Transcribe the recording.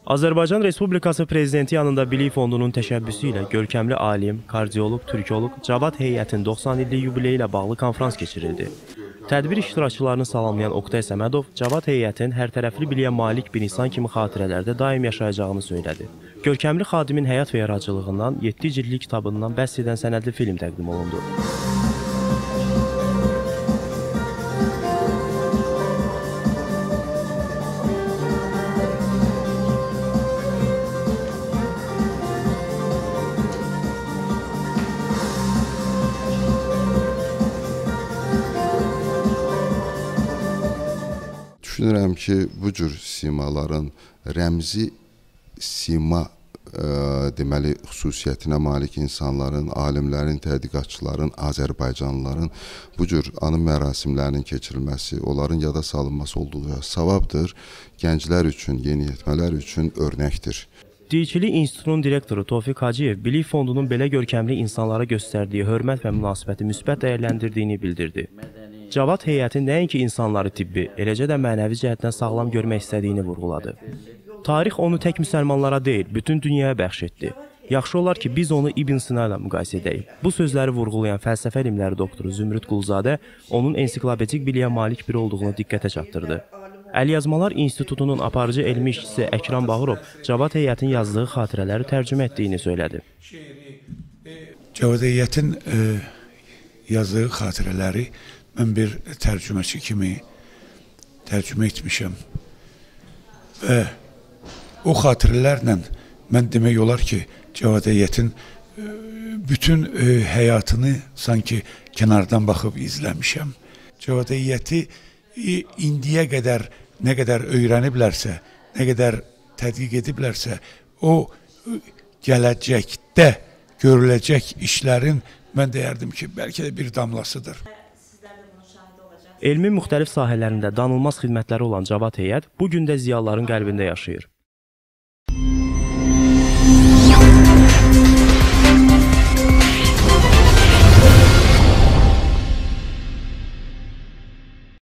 Azərbaycan Respublikası Prezidenti yanında Bilik Fondunun təşəbbüsü ilə görkəmli alim, kardioloq, türkoloq Cavad Heyətin 90 illik yubileyi ilə bağlı konfrans keçirildi. Tədbir iştirakçılarını salamlayan Oqtay Səmədov, Cavad Heyətin hərtərəfli biliyə malik bir insan kimi xatirələrdə daim yaşayacağını söylədi. Görkəmli xadimin həyat və yaradıcılığından 7 cildlik kitabından bəhs edən sənədli film təqdim olundu. Düşünürəm ki, bu cür simaların rəmzi sima deməli xüsusiyyətinə malik insanların, alimlərin, tədqiqatçıların, Azərbaycanlıların bu cür anım mərasimlərinin keçirilməsi, onların yada salınması olduğu savabdır. Gənclər üçün, yeniyetmələr üçün örnəkdir. Dilçili İnstitutunun direktoru Tofiq Hacıyev Bilik Fondunun belə görkəmli insanlara göstərdiyi hörmət və münasibəti müsbət dəyərləndirdiyini bildirdi. Cavad Heyətin nəinki insanları tibbi, eləcə də mənəvi cəhətdən sağlam görmək istədiyini vurğuladı. Tarix onu tək müsəlmanlara deyil, bütün dünyaya bəxş etdi. Yaxşı olar ki, biz onu İbn Sina ilə müqayisə edəyik. Bu sözləri vurğulayan fəlsəfə elmləri doktoru Zümrüd Quluzadə onun ensiklopedik biliyə malik biri olduğunu diqqətə çatdırdı. Əlyazmalar İnstitutunun aparıcı elmi işçisi Əkram Bağırov Cavad Heyətin yazdığı xatirələri tərcümə etdiyini söylədi. Cavad Heyətin yazdığı xatirələri mən bir tərcüməçi kimi tərcümə etmişəm və o xatirələrlə mən demək olar ki, Cavad Heyətin bütün həyatını sanki kənardan baxıb izləmişəm. Cavad Heyəti indiyə qədər nə qədər öyrəniblərsə, nə qədər tədqiq ediblərsə, o gələcəkdə görüləcək işlərin mən deyərdim ki, bəlkə də bir damlasıdır. Elmin müxtəlif sahələrində danılmaz xidmətləri olan Cavad Heyət bu gün də ziyalıların qəlbində yaşayır.